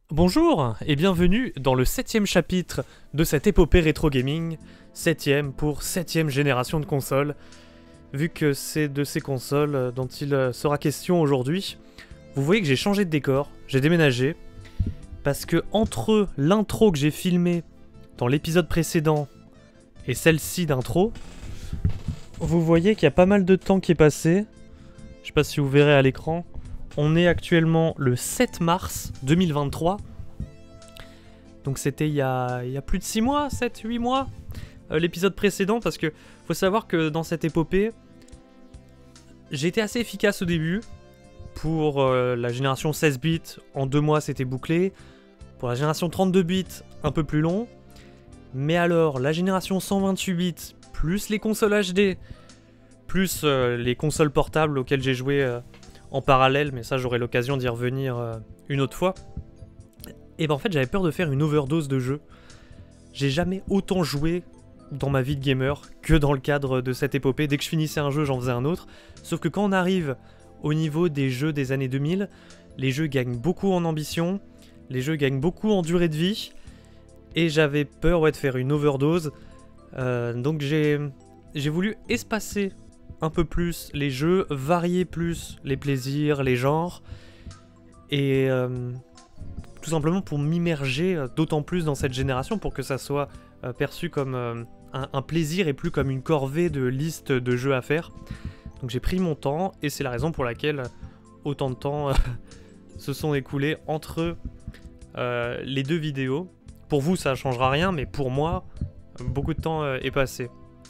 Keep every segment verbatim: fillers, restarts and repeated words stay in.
Bonjour et bienvenue dans le septième chapitre de cette épopée rétro gaming, septième pour septième génération de consoles. Vu que c'est de ces consoles dont il sera question aujourd'hui, vous voyez que j'ai changé de décor, j'ai déménagé, parce que entre l'intro que j'ai filmée dans l'épisode précédent et celle-ci d'intro, vous voyez qu'il y a pas mal de temps qui est passé. Je sais pas si vous verrez à l'écran. On est actuellement le sept mars deux mille vingt-trois. Donc c'était il y a, il y a plus de six mois, sept huit mois, euh, l'épisode précédent, parce que faut savoir que dans cette épopée, j'ai été assez efficace au début. Pour euh, la génération seize bits, en deux mois c'était bouclé. Pour la génération trente-deux bits, un peu plus long. Mais alors, la génération cent vingt-huit bits, plus les consoles H D, plus euh, les consoles portables auxquelles j'ai joué euh, en parallèle, mais ça j'aurai l'occasion d'y revenir euh, une autre fois. Et ben en fait j'avais peur de faire une overdose de jeux. J'ai jamais autant joué dans ma vie de gamer que dans le cadre de cette épopée. Dès que je finissais un jeu, j'en faisais un autre. Sauf que quand on arrive au niveau des jeux des années deux mille, les jeux gagnent beaucoup en ambition, les jeux gagnent beaucoup en durée de vie, et j'avais peur ouais, de faire une overdose. Euh, donc j'ai j'ai voulu espacer un peu plus les jeux, varier plus les plaisirs, les genres, et euh, tout simplement pour m'immerger d'autant plus dans cette génération, pour que ça soit euh, perçu comme euh, un, un plaisir et plus comme une corvée de liste de jeux à faire. Donc j'ai pris mon temps, et c'est la raison pour laquelle autant de temps euh, se sont écoulés entre euh, les deux vidéos. Pour vous ça ne changera rien, mais pour moi, beaucoup de temps euh, est passé.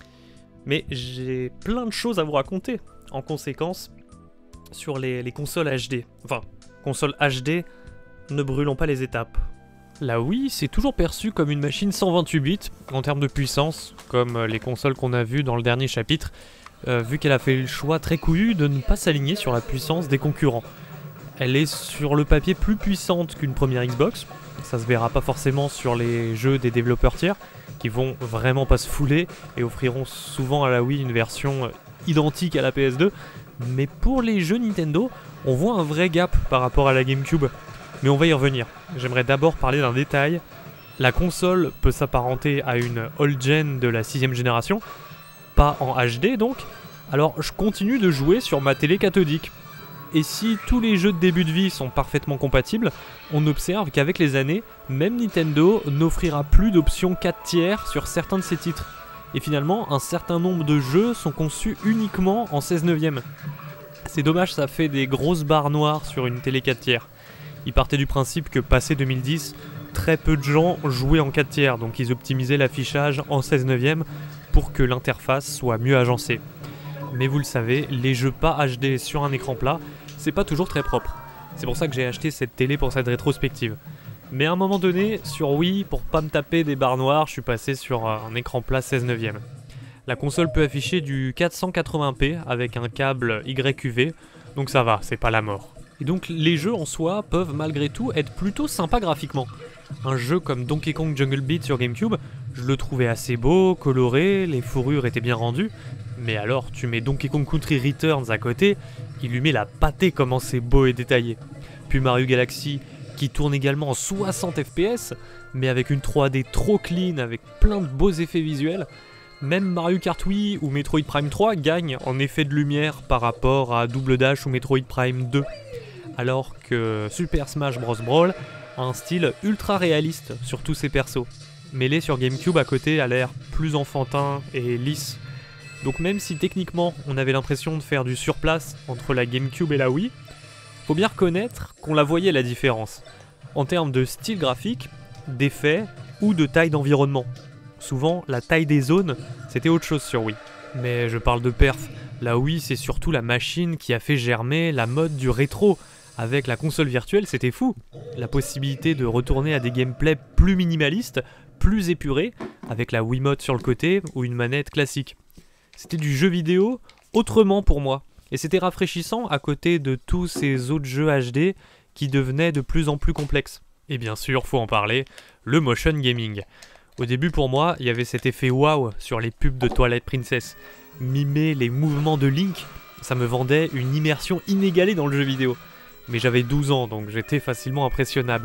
Mais j'ai plein de choses à vous raconter, en conséquence, sur les, les consoles H D. Enfin, consoles H D, ne brûlons pas les étapes. La Wii, c'est toujours perçu comme une machine cent vingt-huit bits, en termes de puissance, comme les consoles qu'on a vues dans le dernier chapitre, euh, vu qu'elle a fait le choix très couillu de ne pas s'aligner sur la puissance des concurrents. Elle est sur le papier plus puissante qu'une première Xbox, ça se verra pas forcément sur les jeux des développeurs tiers, qui vont vraiment pas se fouler et offriront souvent à la Wii une version identique à la P S deux. Mais pour les jeux Nintendo, on voit un vrai gap par rapport à la GameCube. Mais on va y revenir. J'aimerais d'abord parler d'un détail. La console peut s'apparenter à une old-gen de la sixième génération, pas en H D donc. Alors je continue de jouer sur ma télé cathodique. Et si tous les jeux de début de vie sont parfaitement compatibles, on observe qu'avec les années, même Nintendo n'offrira plus d'options quatre tiers sur certains de ses titres. Et finalement, un certain nombre de jeux sont conçus uniquement en seize neuvième. C'est dommage, ça fait des grosses barres noires sur une télé quatre tiers. Ils partaient du principe que passé deux mille dix, très peu de gens jouaient en quatre tiers, donc ils optimisaient l'affichage en seize neuvième pour que l'interface soit mieux agencée. Mais vous le savez, les jeux pas H D sur un écran plat, c'est pas toujours très propre. C'est pour ça que j'ai acheté cette télé pour cette rétrospective. Mais à un moment donné, sur Wii, pour pas me taper des barres noires, je suis passé sur un écran plat seize neuvième. La console peut afficher du quatre cent quatre-vingts p avec un câble Y U V, donc ça va, c'est pas la mort. Et donc les jeux en soi peuvent malgré tout être plutôt sympas graphiquement. Un jeu comme Donkey Kong Jungle Beat sur GameCube, je le trouvais assez beau, coloré, les fourrures étaient bien rendues. Mais alors, tu mets Donkey Kong Country Returns à côté, il lui met la pâtée comment c'est beau et détaillé. Puis Mario Galaxy, qui tourne également en soixante F P S, mais avec une trois D trop clean, avec plein de beaux effets visuels. Même Mario Kart Wii ou Metroid Prime trois gagnent en effet de lumière par rapport à Double Dash ou Metroid Prime deux. Alors que Super Smash Bros Brawl a un style ultra réaliste sur tous ses persos. Mêlé sur GameCube à côté a l'air plus enfantin et lisse. Donc même si techniquement on avait l'impression de faire du surplace entre la GameCube et la Wii, faut bien reconnaître qu'on la voyait la différence, en termes de style graphique, d'effets ou de taille d'environnement. Souvent la taille des zones c'était autre chose sur Wii. Mais je parle de perf, la Wii c'est surtout la machine qui a fait germer la mode du rétro. Avec la console virtuelle c'était fou, la possibilité de retourner à des gameplays plus minimalistes, plus épurés, avec la Wiimote sur le côté ou une manette classique. C'était du jeu vidéo autrement pour moi, et c'était rafraîchissant à côté de tous ces autres jeux H D qui devenaient de plus en plus complexes. Et bien sûr, faut en parler, le motion gaming. Au début pour moi, il y avait cet effet waouh sur les pubs de Twilight Princess. Mimer les mouvements de Link, ça me vendait une immersion inégalée dans le jeu vidéo. Mais j'avais douze ans, donc j'étais facilement impressionnable.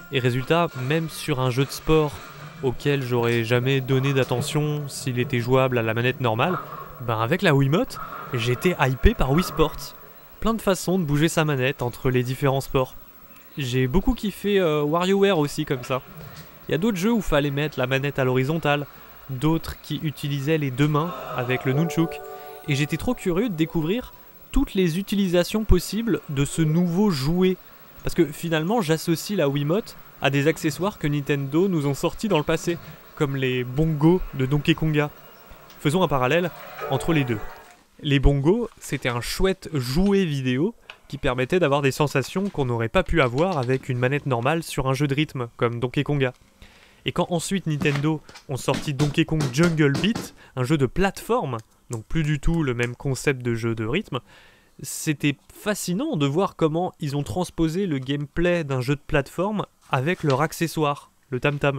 Et résultat, même sur un jeu de sport auquel j'aurais jamais donné d'attention s'il était jouable à la manette normale, ben avec la Wiimote, j'étais hypé par Wii Sports. Plein de façons de bouger sa manette entre les différents sports. J'ai beaucoup kiffé euh, WarioWare aussi comme ça. Il y a d'autres jeux où fallait mettre la manette à l'horizontale, d'autres qui utilisaient les deux mains avec le nunchuk, et j'étais trop curieux de découvrir toutes les utilisations possibles de ce nouveau jouet. Parce que finalement, j'associe la Wiimote à des accessoires que Nintendo nous ont sortis dans le passé, comme les bongos de Donkey Konga. Faisons un parallèle entre les deux. Les bongos, c'était un chouette jouet vidéo qui permettait d'avoir des sensations qu'on n'aurait pas pu avoir avec une manette normale sur un jeu de rythme, comme Donkey Konga. Et quand ensuite Nintendo ont sorti Donkey Kong Jungle Beat, un jeu de plateforme, donc plus du tout le même concept de jeu de rythme, c'était fascinant de voir comment ils ont transposé le gameplay d'un jeu de plateforme avec leur accessoire, le tam-tam.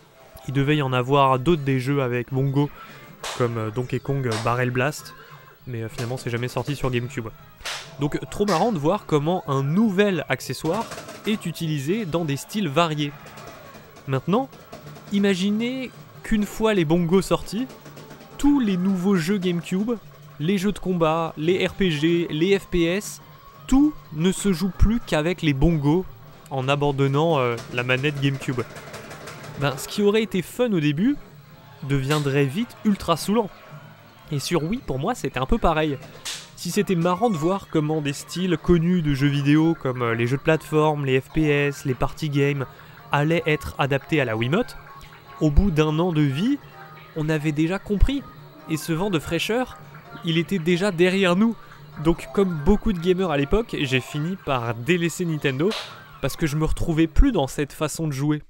Il devait y en avoir d'autres des jeux avec bongo, comme Donkey Kong Barrel Blast, mais finalement c'est jamais sorti sur GameCube. Donc trop marrant de voir comment un nouvel accessoire est utilisé dans des styles variés. Maintenant, imaginez qu'une fois les bongos sortis, tous les nouveaux jeux GameCube, les jeux de combat, les R P G, les F P S, tout ne se joue plus qu'avec les bongos en abandonnant euh, la manette GameCube. Ben, ce qui aurait été fun au début deviendrait vite ultra saoulant. Et sur Wii, pour moi, c'était un peu pareil. Si c'était marrant de voir comment des styles connus de jeux vidéo comme euh, les jeux de plateforme, les F P S, les party games allaient être adaptés à la Wiimote, au bout d'un an de vie, on avait déjà compris. Et ce vent de fraîcheur, il était déjà derrière nous. Donc comme beaucoup de gamers à l'époque, j'ai fini par délaisser Nintendo parce que je me retrouvais plus dans cette façon de jouer.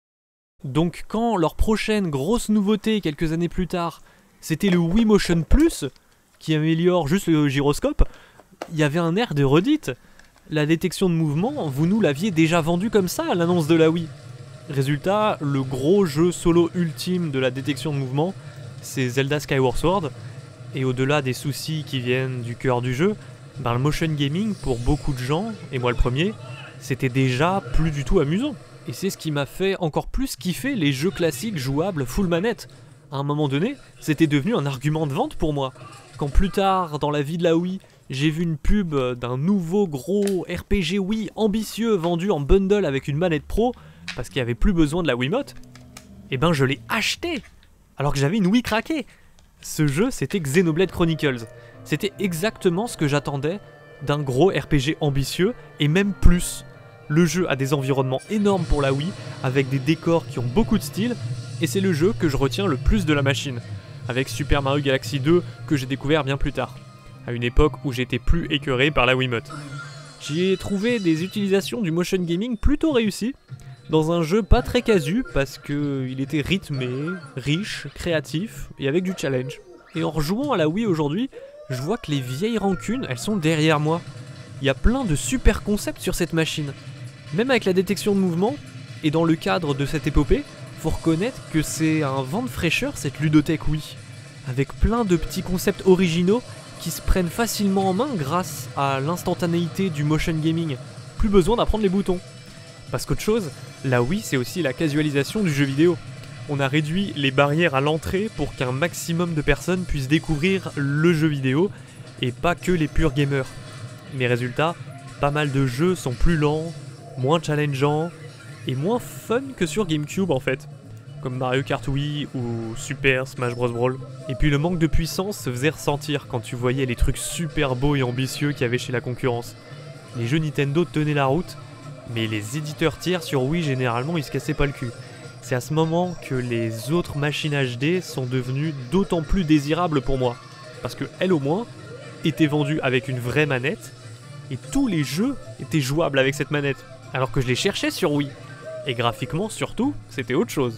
Donc quand leur prochaine grosse nouveauté quelques années plus tard, c'était le Wii Motion Plus, qui améliore juste le gyroscope, il y avait un air de redite. La détection de mouvement, vous nous l'aviez déjà vendu comme ça à l'annonce de la Wii. Résultat, le gros jeu solo ultime de la détection de mouvement, c'est Zelda Skyward Sword, et au-delà des soucis qui viennent du cœur du jeu, ben le motion gaming, pour beaucoup de gens, et moi le premier, c'était déjà plus du tout amusant. Et c'est ce qui m'a fait encore plus kiffer les jeux classiques jouables full manette. À un moment donné, c'était devenu un argument de vente pour moi. Quand plus tard, dans la vie de la Wii, j'ai vu une pub d'un nouveau gros R P G Wii ambitieux vendu en bundle avec une manette pro, parce qu'il n'y avait plus besoin de la Wiimote, et ben je l'ai acheté, alors que j'avais une Wii craquée. Ce jeu, c'était Xenoblade Chronicles. C'était exactement ce que j'attendais d'un gros R P G ambitieux, et même plus. Le jeu a des environnements énormes pour la Wii, avec des décors qui ont beaucoup de style, et c'est le jeu que je retiens le plus de la machine, avec Super Mario Galaxy deux que j'ai découvert bien plus tard, à une époque où j'étais plus écœuré par la Wiimote. J'y ai trouvé des utilisations du motion gaming plutôt réussies, dans un jeu pas très casu, parce qu'il était rythmé, riche, créatif, et avec du challenge. Et en rejouant à la Wii aujourd'hui, je vois que les vieilles rancunes, elles sont derrière moi. Il y a plein de super concepts sur cette machine. Même avec la détection de mouvement, et dans le cadre de cette épopée, faut reconnaître que c'est un vent de fraîcheur cette ludothèque Wii, avec plein de petits concepts originaux qui se prennent facilement en main grâce à l'instantanéité du motion gaming. Plus besoin d'apprendre les boutons. Parce qu'autre chose, la Wii c'est aussi la casualisation du jeu vidéo. On a réduit les barrières à l'entrée pour qu'un maximum de personnes puissent découvrir le jeu vidéo, et pas que les purs gamers. Mais résultat, pas mal de jeux sont plus lents, moins challengeants, et moins fun que sur GameCube en fait, comme Mario Kart Wii ou Super Smash Bros Brawl. Et puis le manque de puissance se faisait ressentir quand tu voyais les trucs super beaux et ambitieux qu'il y avait chez la concurrence. Les jeux Nintendo tenaient la route, mais les éditeurs tiers sur Wii généralement ils se cassaient pas le cul. C'est à ce moment que les autres machines H D sont devenues d'autant plus désirables pour moi, parce que elles au moins étaient vendues avec une vraie manette, et tous les jeux étaient jouables avec cette manette, alors que je les cherchais sur Wii. Et graphiquement, surtout, c'était autre chose.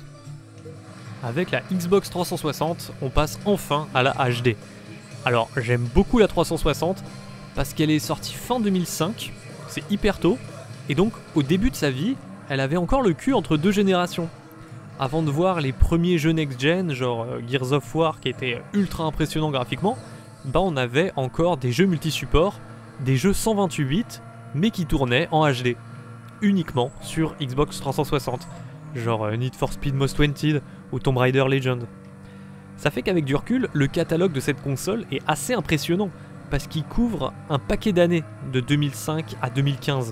Avec la Xbox trois cent soixante, on passe enfin à la H D. Alors, j'aime beaucoup la trois cent soixante, parce qu'elle est sortie fin deux mille cinq, c'est hyper tôt, et donc, au début de sa vie, elle avait encore le cul entre deux générations. Avant de voir les premiers jeux next-gen, genre Gears of War, qui étaient ultra impressionnants graphiquement, bah on avait encore des jeux multi-supports, des jeux cent vingt-huit bits, mais qui tournaient en H D. uniquement sur Xbox trois cent soixante, genre euh, Need for Speed Most Wanted ou Tomb Raider Legend. Ça fait qu'avec du recul, le catalogue de cette console est assez impressionnant, parce qu'il couvre un paquet d'années, de deux mille cinq à deux mille quinze.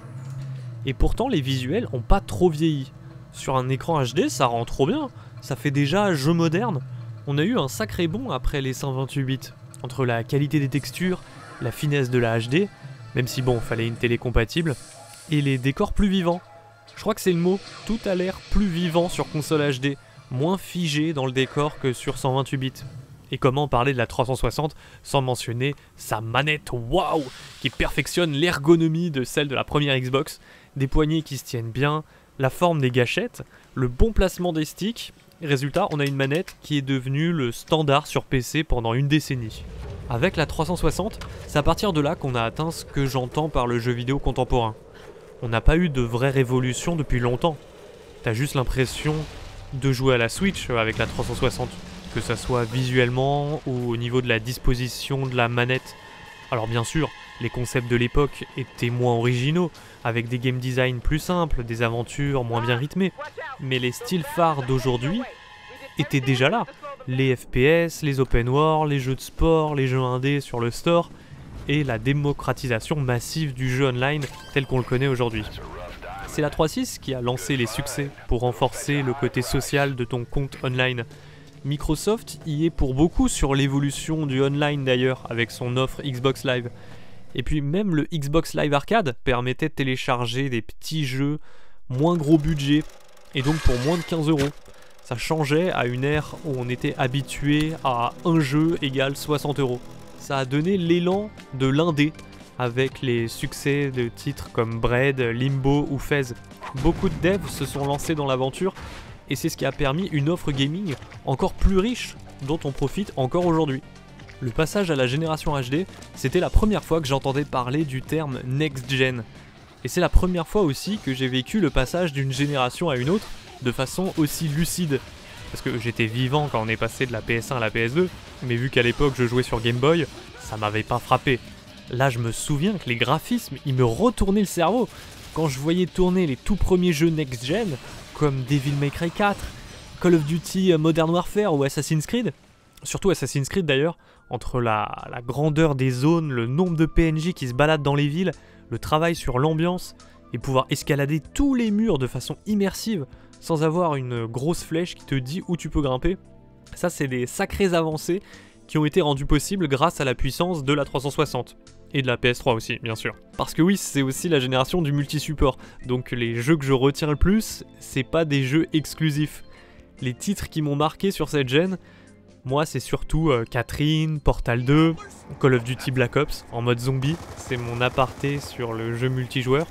Et pourtant, les visuels ont pas trop vieilli. Sur un écran H D, ça rend trop bien, ça fait déjà jeu moderne. On a eu un sacré bond après les cent vingt-huit bits, entre la qualité des textures, la finesse de la H D, même si bon, fallait une télé compatible, et les décors plus vivants. Je crois que c'est le mot, tout a l'air plus vivant sur console H D, moins figé dans le décor que sur cent vingt-huit bits. Et comment parler de la trois cent soixante sans mentionner sa manette waouh qui perfectionne l'ergonomie de celle de la première Xbox, des poignées qui se tiennent bien, la forme des gâchettes, le bon placement des sticks. Résultat, on a une manette qui est devenue le standard sur P C pendant une décennie. Avec la trois cent soixante, c'est à partir de là qu'on a atteint ce que j'entends par le jeu vidéo contemporain. On n'a pas eu de vraie révolution depuis longtemps. T'as juste l'impression de jouer à la Switch avec la trois cent soixante, que ça soit visuellement ou au niveau de la disposition de la manette. Alors bien sûr, les concepts de l'époque étaient moins originaux, avec des game design plus simples, des aventures moins bien rythmées, mais les styles phares d'aujourd'hui étaient déjà là. Les F P S, les open world, les jeux de sport, les jeux indés sur le store, et la démocratisation massive du jeu online tel qu'on le connaît aujourd'hui. C'est la trois point six qui a lancé les succès pour renforcer le côté social de ton compte online. Microsoft y est pour beaucoup sur l'évolution du online d'ailleurs, avec son offre Xbox Live. Et puis même le Xbox Live Arcade permettait de télécharger des petits jeux moins gros budget, et donc pour moins de quinze euros. Ça changeait à une ère où on était habitué à un jeu égale soixante euros. Ça a donné l'élan de l'indé, avec les succès de titres comme Braid, Limbo ou Fez. Beaucoup de devs se sont lancés dans l'aventure, et c'est ce qui a permis une offre gaming encore plus riche, dont on profite encore aujourd'hui. Le passage à la génération H D, c'était la première fois que j'entendais parler du terme Next Gen. Et c'est la première fois aussi que j'ai vécu le passage d'une génération à une autre de façon aussi lucide. Parce que j'étais vivant quand on est passé de la P S un à la P S deux, mais vu qu'à l'époque je jouais sur Game Boy, ça m'avait pas frappé. Là je me souviens que les graphismes, ils me retournaient le cerveau. Quand je voyais tourner les tout premiers jeux Next Gen, comme Devil May Cry quatre, Call of Duty Modern Warfare ou Assassin's Creed, surtout Assassin's Creed d'ailleurs, entre la, la grandeur des zones, le nombre de P N J qui se baladent dans les villes, le travail sur l'ambiance, et pouvoir escalader tous les murs de façon immersive, sans avoir une grosse flèche qui te dit où tu peux grimper, ça c'est des sacrées avancées qui ont été rendues possibles grâce à la puissance de la trois cent soixante. Et de la P S trois aussi, bien sûr. Parce que oui, c'est aussi la génération du multi-support, donc les jeux que je retiens le plus, c'est pas des jeux exclusifs. Les titres qui m'ont marqué sur cette gen, moi c'est surtout euh, Catherine, Portal deux, Call of Duty Black Ops en mode zombie, c'est mon aparté sur le jeu multijoueur.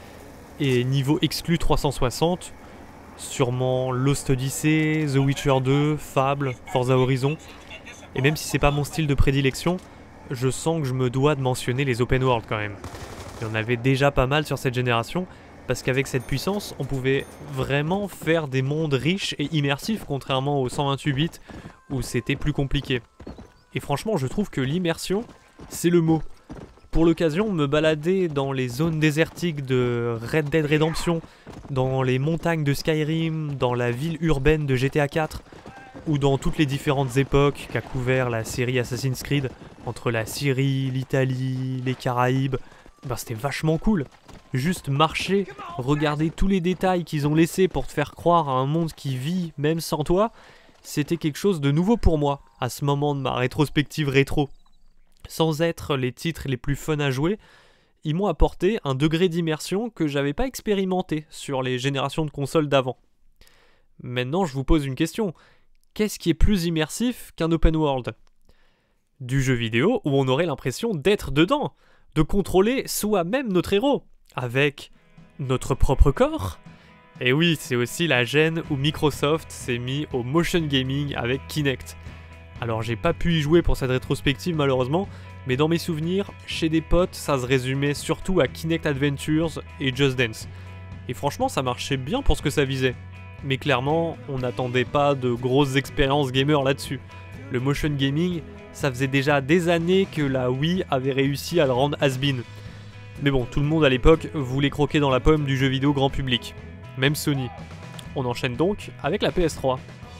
Et niveau exclu trois cent soixante, sûrement Lost Odyssey, The Witcher deux, Fable, Forza Horizon. Et même si c'est pas mon style de prédilection, je sens que je me dois de mentionner les open world quand même. Il y en avait déjà pas mal sur cette génération, parce qu'avec cette puissance, on pouvait vraiment faire des mondes riches et immersifs, contrairement aux cent vingt-huit bits, où c'était plus compliqué. Et franchement, je trouve que l'immersion, c'est le mot. Pour l'occasion, me balader dans les zones désertiques de Red Dead Redemption, dans les montagnes de Skyrim, dans la ville urbaine de G T A quatre, ou dans toutes les différentes époques qu'a couvert la série Assassin's Creed, entre la Syrie, l'Italie, les Caraïbes, ben c'était vachement cool. Juste marcher, regarder tous les détails qu'ils ont laissés pour te faire croire à un monde qui vit même sans toi, c'était quelque chose de nouveau pour moi, à ce moment de ma rétrospective rétro. Sans être les titres les plus fun à jouer, ils m'ont apporté un degré d'immersion que j'avais pas expérimenté sur les générations de consoles d'avant. Maintenant, je vous pose une question. Qu'est-ce qui est plus immersif qu'un open world ? Du jeu vidéo où on aurait l'impression d'être dedans, de contrôler soi-même notre héros, avec notre propre corps. Et oui, c'est aussi la gêne où Microsoft s'est mis au motion gaming avec Kinect. Alors j'ai pas pu y jouer pour cette rétrospective malheureusement, mais dans mes souvenirs, chez des potes, ça se résumait surtout à Kinect Adventures et Just Dance. Et franchement, ça marchait bien pour ce que ça visait. Mais clairement, on n'attendait pas de grosses expériences gamer là-dessus. Le motion gaming, ça faisait déjà des années que la Wii avait réussi à le rendre has-been. Mais bon, tout le monde à l'époque voulait croquer dans la pomme du jeu vidéo grand public, même Sony. On enchaîne donc avec la P S trois.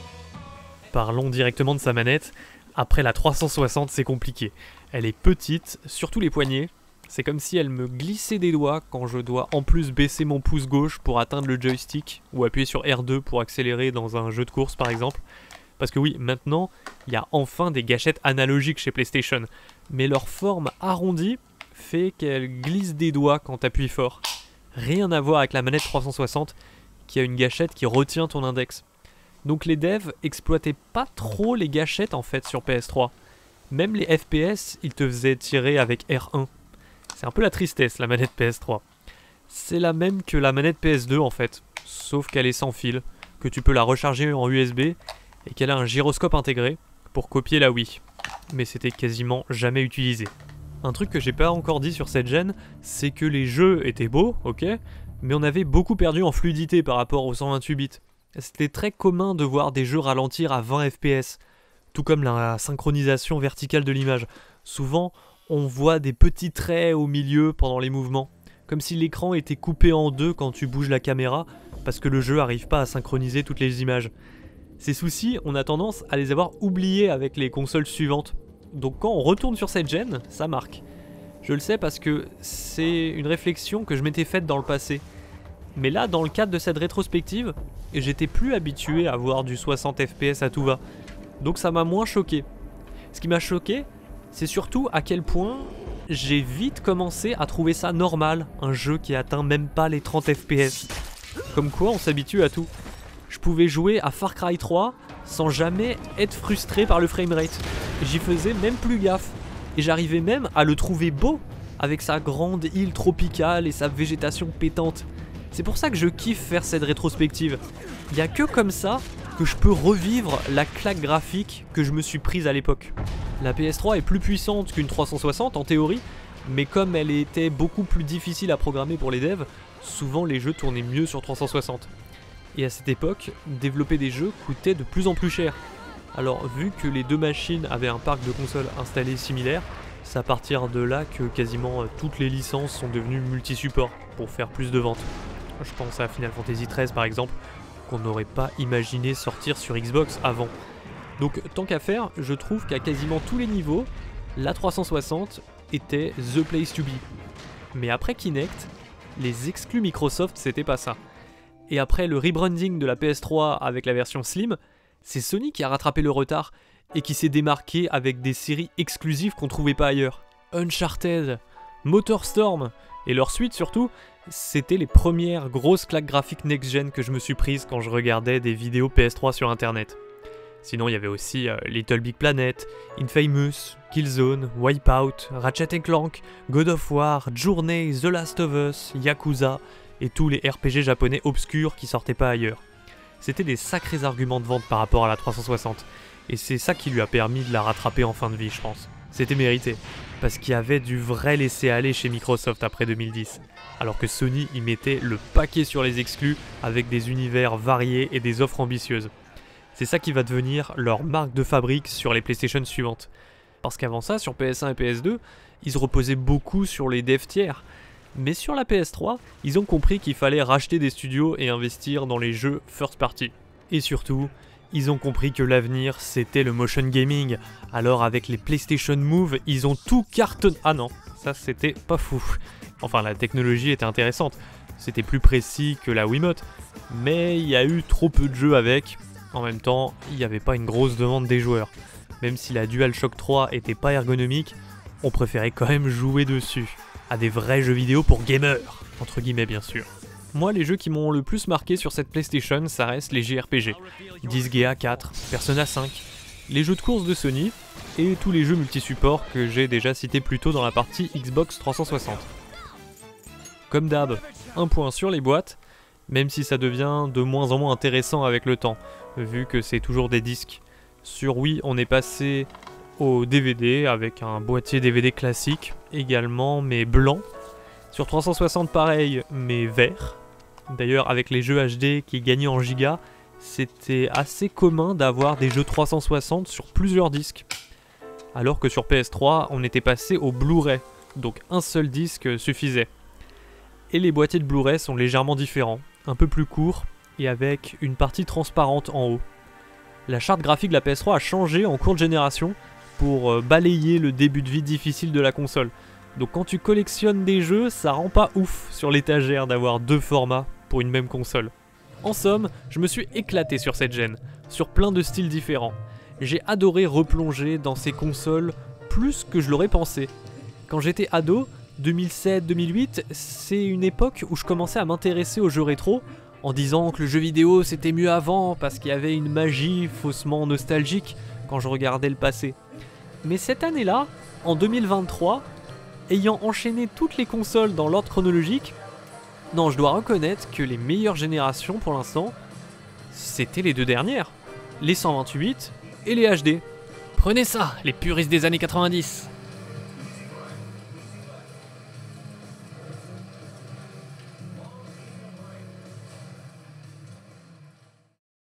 Parlons directement de sa manette. Après la trois cent soixante, c'est compliqué. Elle est petite, surtout les poignets. C'est comme si elle me glissait des doigts quand je dois en plus baisser mon pouce gauche pour atteindre le joystick ou appuyer sur R deux pour accélérer dans un jeu de course par exemple. Parce que oui, maintenant, il y a enfin des gâchettes analogiques chez PlayStation, mais leur forme arrondie fait qu'elle glisse des doigts quand t'appuies fort. Rien à voir avec la manette trois cent soixante qui a une gâchette qui retient ton index. Donc les devs exploitaient pas trop les gâchettes en fait sur P S trois. Même les F P S, ils te faisaient tirer avec R un. C'est un peu la tristesse, la manette P S trois. C'est la même que la manette P S deux en fait, sauf qu'elle est sans fil, que tu peux la recharger en U S B et qu'elle a un gyroscope intégré pour copier la Wii. Mais c'était quasiment jamais utilisé. Un truc que j'ai pas encore dit sur cette gen, c'est que les jeux étaient beaux, ok, mais on avait beaucoup perdu en fluidité par rapport aux cent vingt-huit bits. C'était très commun de voir des jeux ralentir à vingt F P S, tout comme la synchronisation verticale de l'image. Souvent, on voit des petits traits au milieu pendant les mouvements, comme si l'écran était coupé en deux quand tu bouges la caméra, parce que le jeu n'arrive pas à synchroniser toutes les images. Ces soucis, on a tendance à les avoir oubliés avec les consoles suivantes. Donc quand on retourne sur cette gen, ça marque. Je le sais parce que c'est une réflexion que je m'étais faite dans le passé. Mais là, dans le cadre de cette rétrospective, j'étais plus habitué à voir du soixante F P S à tout va. Donc ça m'a moins choqué. Ce qui m'a choqué, c'est surtout à quel point j'ai vite commencé à trouver ça normal, un jeu qui atteint même pas les trente F P S. Comme quoi on s'habitue à tout. Je pouvais jouer à Far Cry trois sans jamais être frustré par le framerate. J'y faisais même plus gaffe. Et j'arrivais même à le trouver beau, avec sa grande île tropicale et sa végétation pétante. C'est pour ça que je kiffe faire cette rétrospective. Il n'y a que comme ça que je peux revivre la claque graphique que je me suis prise à l'époque. La P S trois est plus puissante qu'une trois cent soixante en théorie, mais comme elle était beaucoup plus difficile à programmer pour les devs, souvent les jeux tournaient mieux sur trois cent soixante. Et à cette époque, développer des jeux coûtait de plus en plus cher. Alors vu que les deux machines avaient un parc de consoles installé similaire, c'est à partir de là que quasiment toutes les licences sont devenues multi-support pour faire plus de ventes. Je pense à Final Fantasy treize par exemple, qu'on n'aurait pas imaginé sortir sur Xbox avant. Donc tant qu'à faire, je trouve qu'à quasiment tous les niveaux, la trois cent soixante était the place to be. Mais après Kinect, les exclus Microsoft c'était pas ça. Et après le rebranding de la P S trois avec la version Slim, c'est Sony qui a rattrapé le retard et qui s'est démarqué avec des séries exclusives qu'on trouvait pas ailleurs. Uncharted, MotorStorm et leur suite surtout, c'était les premières grosses claques graphiques next-gen que je me suis prises quand je regardais des vidéos P S trois sur internet. Sinon il y avait aussi euh, Little Big Planet, Infamous, Killzone, Wipeout, Ratchet and Clank, God of War, Journey, The Last of Us, Yakuza et tous les R P G japonais obscurs qui sortaient pas ailleurs. C'était des sacrés arguments de vente par rapport à la trois cent soixante, et c'est ça qui lui a permis de la rattraper en fin de vie je pense. C'était mérité, parce qu'il y avait du vrai laisser-aller chez Microsoft après deux mille dix, alors que Sony y mettait le paquet sur les exclus avec des univers variés et des offres ambitieuses. C'est ça qui va devenir leur marque de fabrique sur les PlayStation suivantes. Parce qu'avant ça, sur P S un et P S deux, ils se reposaient beaucoup sur les devs tiers. Mais sur la P S trois, ils ont compris qu'il fallait racheter des studios et investir dans les jeux first party. Et surtout, ils ont compris que l'avenir c'était le motion gaming. Alors avec les PlayStation Move, ils ont tout cartonné. Ah non, ça c'était pas fou. Enfin la technologie était intéressante, c'était plus précis que la Wiimote, mais il y a eu trop peu de jeux avec. En même temps, il n'y avait pas une grosse demande des joueurs. Même si la DualShock trois était pas ergonomique, on préférait quand même jouer dessus. À des vrais jeux vidéo pour gamers, entre guillemets bien sûr. Moi, les jeux qui m'ont le plus marqué sur cette PlayStation, ça reste les J R P G. Disgaea quatre, Persona cinq, les jeux de course de Sony, et tous les jeux multi-supports que j'ai déjà cités plus tôt dans la partie Xbox trois cent soixante. Comme d'hab, un point sur les boîtes, même si ça devient de moins en moins intéressant avec le temps, vu que c'est toujours des disques. Sur Wii, on est passé au D V D avec un boîtier D V D classique également, mais blanc. Sur trois cent soixante pareil, mais vert. D'ailleurs avec les jeux H D qui gagnaient en giga, c'était assez commun d'avoir des jeux trois cent soixante sur plusieurs disques. Alors que sur P S trois, on était passé au Blu-ray, donc un seul disque suffisait. Et les boîtiers de Blu-ray sont légèrement différents, un peu plus courts et avec une partie transparente en haut. La charte graphique de la P S trois a changé en cours de génération pour balayer le début de vie difficile de la console. Donc quand tu collectionnes des jeux, ça rend pas ouf sur l'étagère d'avoir deux formats pour une même console. En somme, je me suis éclaté sur cette gêne, sur plein de styles différents. J'ai adoré replonger dans ces consoles plus que je l'aurais pensé. Quand j'étais ado, deux mille sept deux mille huit, c'est une époque où je commençais à m'intéresser aux jeux rétro, en disant que le jeu vidéo c'était mieux avant parce qu'il y avait une magie faussement nostalgique quand je regardais le passé. Mais cette année-là, en deux mille vingt-trois, ayant enchaîné toutes les consoles dans l'ordre chronologique, non, je dois reconnaître que les meilleures générations pour l'instant, c'était les deux dernières, les cent vingt-huit et les H D. Prenez ça, les puristes des années quatre-vingt-dix.